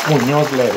Muñoz Ledo.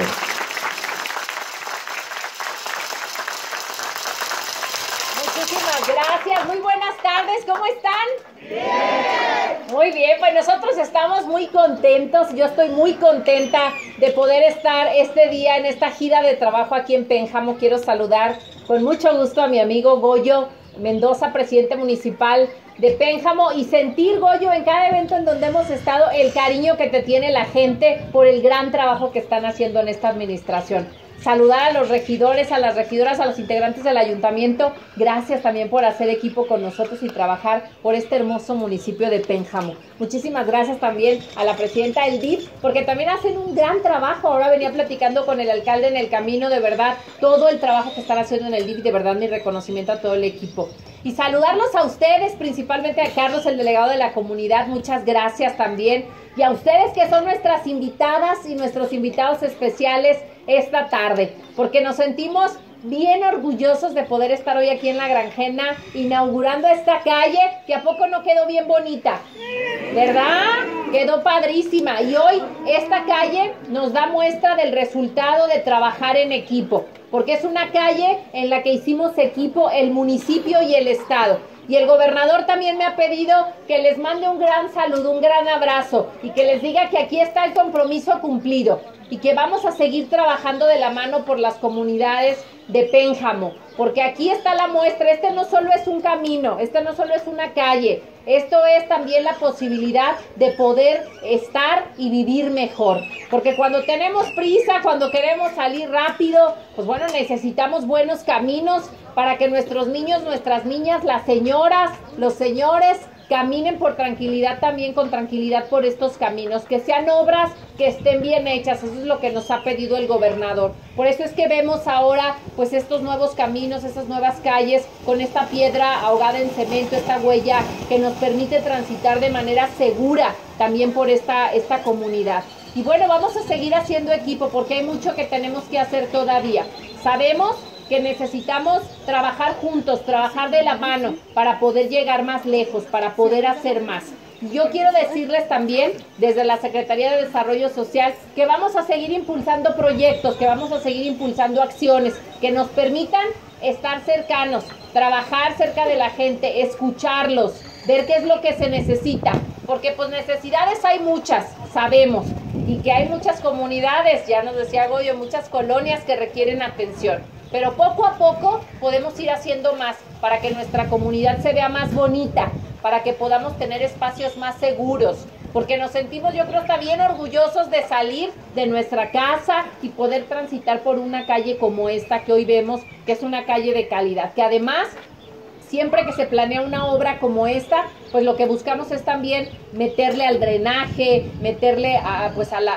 Muchísimas gracias, muy buenas tardes, ¿cómo están? ¡Bien! Muy bien, pues nosotros estamos muy contentos, yo estoy muy contenta de poder estar este día en esta gira de trabajo aquí en Pénjamo. Quiero saludar con mucho gusto a mi amigo Goyo Mendoza, presidente municipal de Pénjamo, y sentir, Goyo, en cada evento en donde hemos estado, el cariño que te tiene la gente por el gran trabajo que están haciendo en esta administración. Saludar a los regidores, a las regidoras, a los integrantes del ayuntamiento. Gracias también por hacer equipo con nosotros y trabajar por este hermoso municipio de Pénjamo. Muchísimas gracias también a la presidenta del DIF, porque también hacen un gran trabajo. Ahora venía platicando con el alcalde en el camino, de verdad, todo el trabajo que están haciendo en el DIF, de verdad, mi reconocimiento a todo el equipo. Y saludarlos a ustedes, principalmente a Carlos, el delegado de la comunidad. Muchas gracias también. Y a ustedes que son nuestras invitadas y nuestros invitados especiales esta tarde, porque nos sentimos bien orgullosos de poder estar hoy aquí en La Granjena inaugurando esta calle que a poco no quedó bien bonita, ¿verdad? Quedó padrísima, y hoy esta calle nos da muestra del resultado de trabajar en equipo, porque es una calle en la que hicimos equipo el municipio y el estado. Y el gobernador también me ha pedido que les mande un gran saludo, un gran abrazo, y que les diga que aquí está el compromiso cumplido y que vamos a seguir trabajando de la mano por las comunidades de Pénjamo, porque aquí está la muestra. Este no solo es un camino, este no solo es una calle, esto es también la posibilidad de poder estar y vivir mejor, porque cuando tenemos prisa, cuando queremos salir rápido, pues bueno, necesitamos buenos caminos para que nuestros niños, nuestras niñas, las señoras, los señores caminen por tranquilidad, también con tranquilidad por estos caminos, que sean obras que estén bien hechas. Eso es lo que nos ha pedido el gobernador. Por eso es que vemos ahora pues estos nuevos caminos, esas nuevas calles con esta piedra ahogada en cemento, esta huella que nos permite transitar de manera segura también por esta comunidad. Y bueno, vamos a seguir haciendo equipo porque hay mucho que tenemos que hacer todavía. Sabemos que necesitamos trabajar juntos, trabajar de la mano para poder llegar más lejos, para poder hacer más. Yo quiero decirles también, desde la Secretaría de Desarrollo Social, que vamos a seguir impulsando proyectos, que vamos a seguir impulsando acciones que nos permitan estar cercanos, trabajar cerca de la gente, escucharlos, ver qué es lo que se necesita, porque pues necesidades hay muchas, sabemos, y que hay muchas comunidades, ya nos decía Goyo, muchas colonias que requieren atención. Pero poco a poco podemos ir haciendo más para que nuestra comunidad se vea más bonita, para que podamos tener espacios más seguros, porque nos sentimos, yo creo, también orgullosos de salir de nuestra casa y poder transitar por una calle como esta que hoy vemos, que es una calle de calidad, que además, siempre que se planea una obra como esta, pues lo que buscamos es también meterle al drenaje, meterle a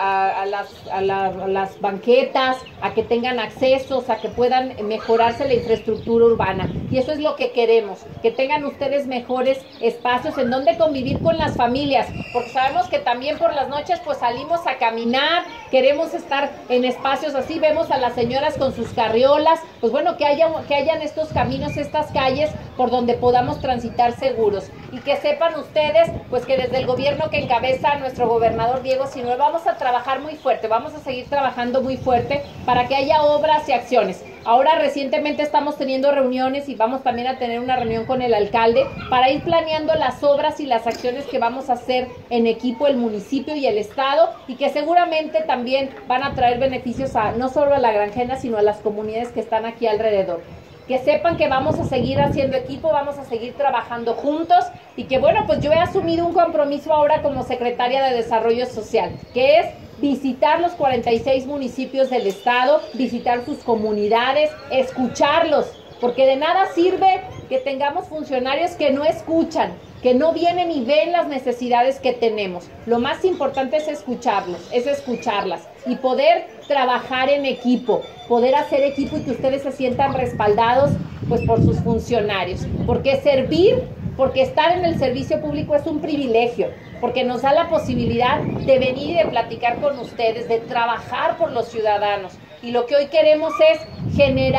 las banquetas, a que tengan accesos, a que puedan mejorarse la infraestructura urbana. Y eso es lo que queremos, que tengan ustedes mejores espacios en donde convivir con las familias, porque sabemos que también por las noches pues salimos a caminar, queremos estar en espacios así, vemos a las señoras con sus carriolas, pues bueno, que hayan estos caminos, estas calles por donde podamos transitar seguros. Y que sepan ustedes, pues que desde el gobierno que encabeza nuestro gobernador Diego Sinue, vamos a trabajar muy fuerte, vamos a seguir trabajando muy fuerte para que haya obras y acciones. Ahora recientemente estamos teniendo reuniones y vamos también a tener una reunión con el alcalde para ir planeando las obras y las acciones que vamos a hacer en equipo el municipio y el estado, y que seguramente también van a traer beneficios no solo a La Granjena, sino a las comunidades que están aquí alrededor. Que sepan que vamos a seguir haciendo equipo, vamos a seguir trabajando juntos, y que bueno, pues yo he asumido un compromiso ahora como secretaria de Desarrollo Social, que es visitar los 46 municipios del estado, visitar sus comunidades, escucharlos, porque de nada sirve que tengamos funcionarios que no escuchan, que no vienen y ven las necesidades que tenemos. Lo más importante es escucharlos, es escucharlas y poder trabajar en equipo, poder hacer equipo y que ustedes se sientan respaldados pues por sus funcionarios, porque servir, porque estar en el servicio público es un privilegio, porque nos da la posibilidad de venir y de platicar con ustedes, de trabajar por los ciudadanos. Y lo que hoy queremos es generar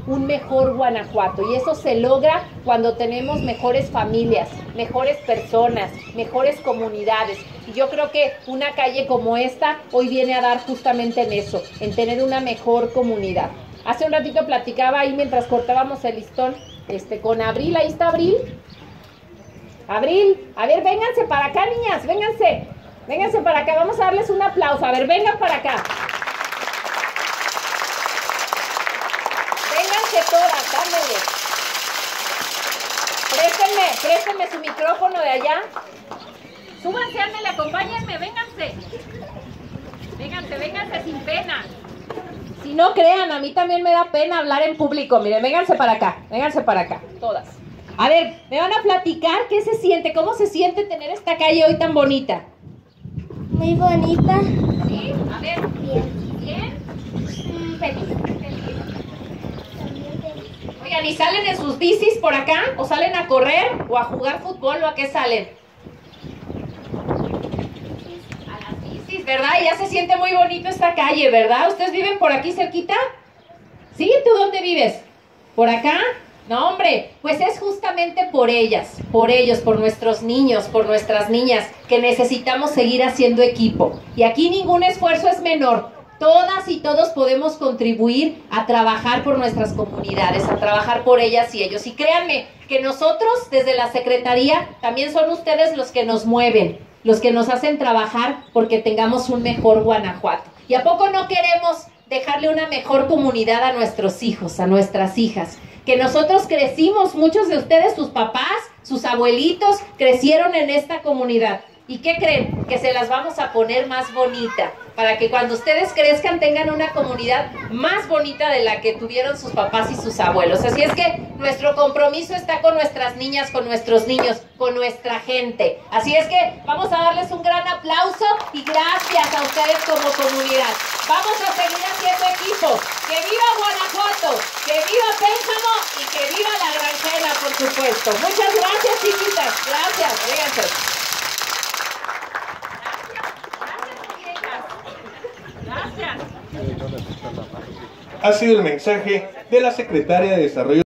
un mejor Guanajuato. Y eso se logra cuando tenemos mejores familias, mejores personas, mejores comunidades. Y yo creo que una calle como esta hoy viene a dar justamente en eso, en tener una mejor comunidad. Hace un ratito platicaba ahí mientras cortábamos el listón con Abril. Ahí está Abril. Abril, a ver, vénganse para acá, niñas, vénganse. Vénganse para acá, vamos a darles un aplauso. A ver, vengan para acá. Vénganse todas, ándale. Préstenme su micrófono de allá. Súbanse, ándale, acompáñenme, vénganse. Vénganse sin pena. Si no crean, a mí también me da pena hablar en público. Miren, vénganse para acá, todas. A ver, me van a platicar qué se siente, cómo se siente tener esta calle hoy tan bonita. Muy bonita. ¿Sí? A ver. Bien. Feliz. Oigan, ¿y salen en sus bicis por acá? ¿O salen a correr? ¿O a jugar fútbol? ¿O a qué salen? A las bicis, ¿verdad? Y ya se siente muy bonito esta calle, ¿verdad? ¿Ustedes viven por aquí cerquita? ¿Sí? ¿Tú dónde vives? ¿Por acá? No, hombre, pues es justamente por ellas, por ellos, por nuestros niños, por nuestras niñas, que necesitamos seguir haciendo equipo. Y aquí ningún esfuerzo es menor. Todas y todos podemos contribuir a trabajar por nuestras comunidades, a trabajar por ellas y ellos. Y créanme que nosotros, desde la Secretaría, también son ustedes los que nos mueven, los que nos hacen trabajar porque tengamos un mejor Guanajuato. ¿Y a poco no queremos dejarle una mejor comunidad a nuestros hijos, a nuestras hijas? Que nosotros crecimos, muchos de ustedes, sus papás, sus abuelitos, crecieron en esta comunidad. ¿Y qué creen? Que se las vamos a poner más bonita, para que cuando ustedes crezcan tengan una comunidad más bonita de la que tuvieron sus papás y sus abuelos. Así es que nuestro compromiso está con nuestras niñas, con nuestros niños, con nuestra gente. Así es que vamos a darles un gran aplauso y gracias a ustedes como comunidad. Vamos a seguir haciendo equipo. ¡Que viva Guanajuato! ¡Que viva Pénjamo! Y que viva la Granjera, por supuesto. Muchas gracias, chiquitas. Gracias. Véanse. Ha sido el mensaje de la Secretaria de Desarrollo